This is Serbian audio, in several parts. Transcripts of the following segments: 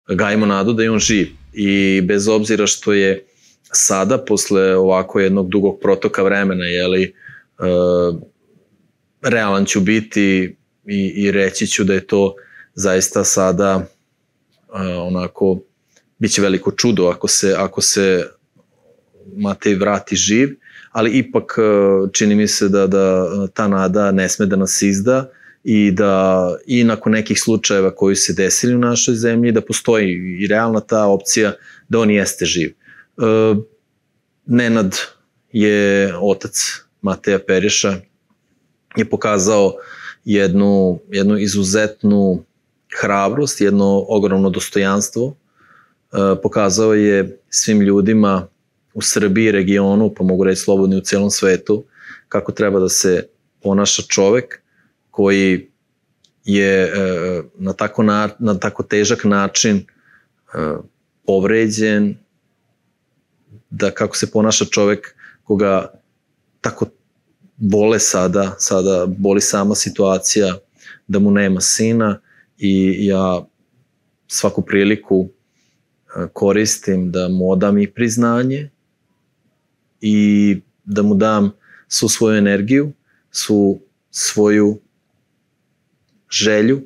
gajimo nadu da je on živ. I bez obzira što je sada, posle ovako jednog dugog protoka vremena, realan ću biti i reći ću da je to zaista sada onako, bit će veliko čudo ako se Matej vrati živ, ali ipak čini mi se da ta nada ne sme da nas izda i da i nakon nekih slučajeva koji se desili u našoj zemlji, da postoji i realna ta opcija da on jeste živ. Nenad je otac Mateja Periša, je pokazao jednu izuzetnu hrabrost, jedno ogromno dostojanstvo. Pokazao je svim ljudima u Srbiji, regionu, pa mogu reći slobodno u celom svetu, kako treba da se ponaša čovek koji je na tako težak način povređen, da kako se ponaša čovek koga tako bole sada boli sama situacija da mu nema sina, i ja svaku priliku koristim da mu odam i priznanje i da mu dam svu svoju energiju, svu svoju želju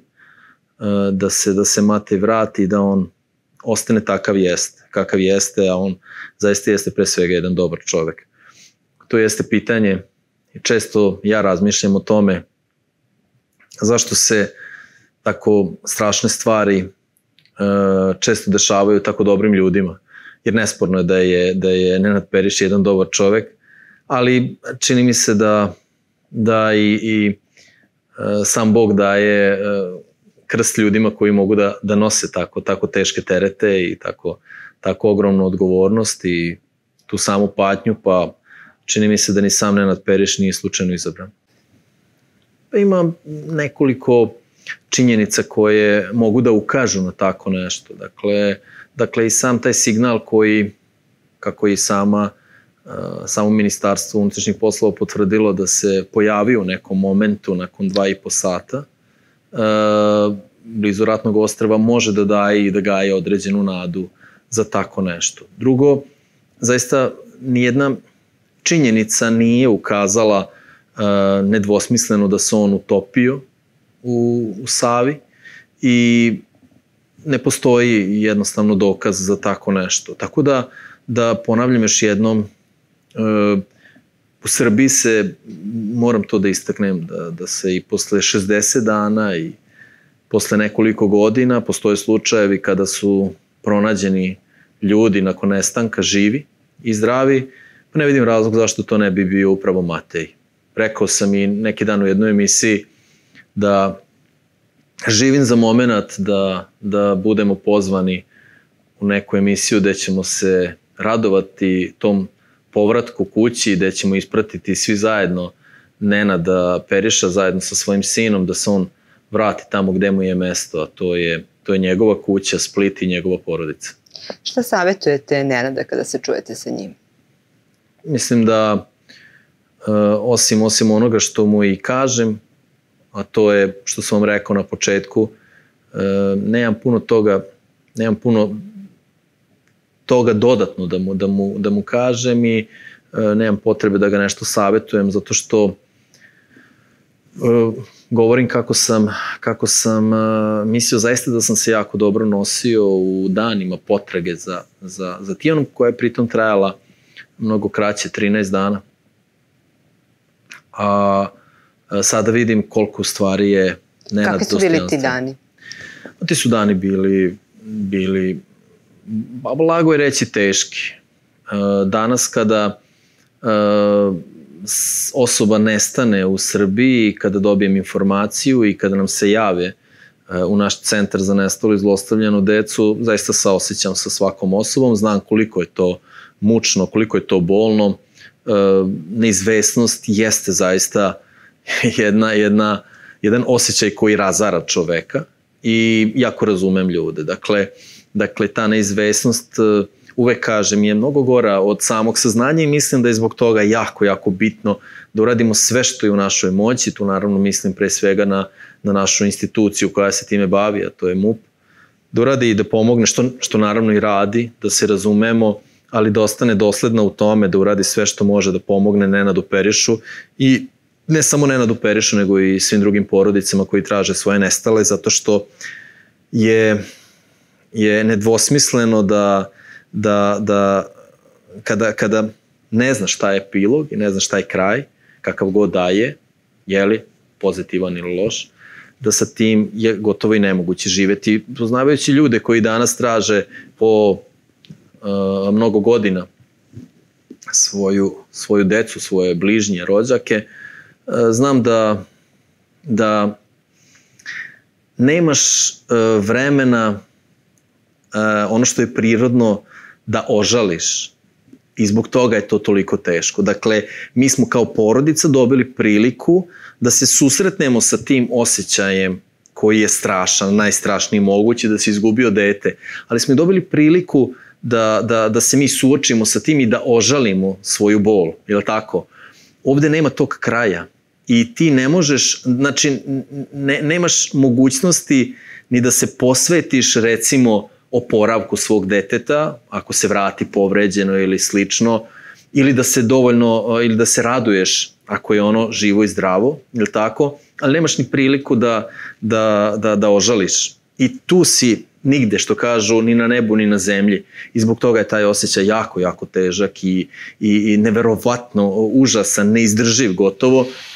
da se Matej vrati i da on ostane kakav jeste, a on zaista jeste pre svega jedan dobar čovek. To jeste pitanje, i često ja razmišljam o tome zašto se tako strašne stvari često dešavaju tako dobrim ljudima, jer nesporno je da je Nenad Periš jedan dobar čovek, ali čini mi se da i sam Bog daje krst ljudima koji mogu da nose tako teške terete i tako ogromnu odgovornost i tu samu patnju, pa čini mi se da ni sam Nenad Periš nije slučajno izabran. Pa ima nekoliko činjenica koje mogu da ukažu na tako nešto. Dakle i sam taj signal koji, kako i samo Ministarstvo unutrašnjih poslova potvrdilo da se pojavio u nekom momentu nakon 2,5 sata, blizu Ratnog ostrva, može da daje i da gaje određenu nadu za tako nešto. Drugo, zaista nijedna činjenica nije ukazala nedvosmisleno da se on utopio u Savi i ne postoji jednostavno dokaz za tako nešto. Tako da ponavljam još jednom, u Srbiji se, moram to da istaknem, da se i posle 60 dana i posle nekoliko godina postoje slučajevi kada su pronađeni ljudi nakon nestanka živi i zdravi, pa ne vidim razlog zašto to ne bi bio upravo Matej. Rekao sam i neki dan u jednoj emisiji da živim za moment da budemo pozvani u neku emisiju gde ćemo se radovati tom povratku kući, gde ćemo ispratiti svi zajedno Nenada Periša zajedno sa svojim sinom, da se on vrati tamo gde mu je mesto, a to je njegova kuća, Split i njegova porodica. Šta savjetujete Nenada kada se čujete sa njim? Mislim da osim onoga što mu i kažem, a to je što sam vam rekao na početku, nemam puno toga dodatno da mu kažem i nemam potrebe da ga nešto savjetujem, zato što govorim kako sam mislio zaista da sam se jako dobro nosio u danima potrage za Tijanom, koja je pritom trajala mnogo kraće, 13 dana. A sada vidim koliko u stvari je Nenad dostojanstven. Kakvi su bili ti dani? Ti su dani bili blago je reći teški. Danas kada osoba nestane u Srbiji, kada dobijem informaciju i kada nam se jave u naš centar za nestalu i zlostavljanu decu, zaista saosećam sa svakom osobom, znam koliko je to mučno, koliko je to bolno. Neizvesnost jeste zaista jedan osjećaj koji razara čoveka i jako razumem ljude. Dakle, ta neizvesnost, uvek kažem, je mnogo gora od samog saznanja i mislim da je zbog toga jako, jako bitno da uradimo sve što je u našoj moći. Tu naravno mislim pre svega na našu instituciju koja se time bavi, a to je MUP, da uradi i da pomogne, što naravno i radi, da se razumemo, ali da ostane dosledna u tome, da uradi sve što može da pomogne Nenadu Perišu i ne samo Nenadu Perišu, nego i svim drugim porodicama koji traže svoje nestale, zato što je nedvosmisleno da kada ne znaš šta je epilog i ne znaš šta je kraj, kakav god da je li pozitivan ili loš, da sa tim je gotovo i nemoguće živeti. Poznavajući ljude koji danas traže po mnogo godina svoju decu, svoje bližnje, rođake, znam da nemaš vremena ono što je prirodno da ožališ i zbog toga je to toliko teško. Dakle, mi smo kao porodica dobili priliku da se susretnemo sa tim osjećajem koji je strašan, najstrašniji mogući, da se izgubio dete, ali smo dobili priliku da se mi suočimo sa tim i da ožalimo svoju bol, je li tako? Ovde nema tog kraja i ti ne možeš, znači nemaš mogućnosti ni da se posvetiš recimo oporavku svog deteta, ako se vrati povređeno ili slično, ili da se raduješ ako je ono živo i zdravo, je li tako? Ali nemaš ni priliku da ožališ. I tu si nigde, što kažu, ni na nebu ni na zemlji. I zbog toga je taj osjećaj jako, jako težak i neverovatno užasan, neizdrživ gotovo.